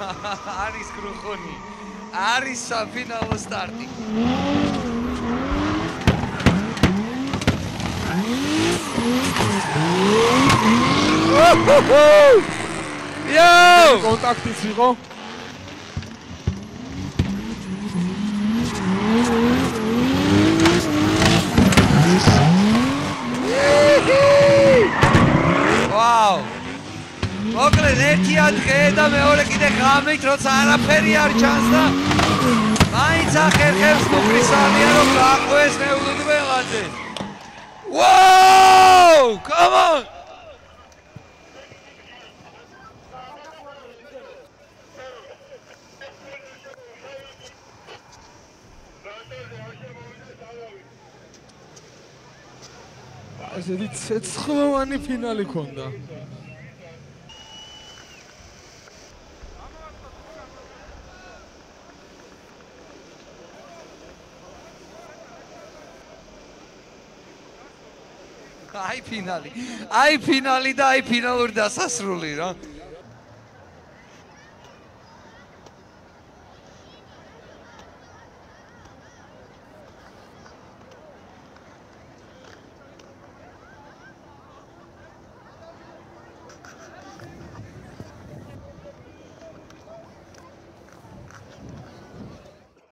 არის კრუხონი. არის საფინალო სტარტი. Yo! კონტაქტიც იყო. Wow! მოკლედ ერთია დღე და მეორე კიდე ღამით, როცა არაფერი არ ჩანს და მაინც ახერხებს მოკრისალია რომ გაყვეს მეულუდველაძე. Wow! Come on! ესეთი ცეცხლოვანი ფინალი ქონდა. აი ფინალი და აი ფინალური დასასრული რა.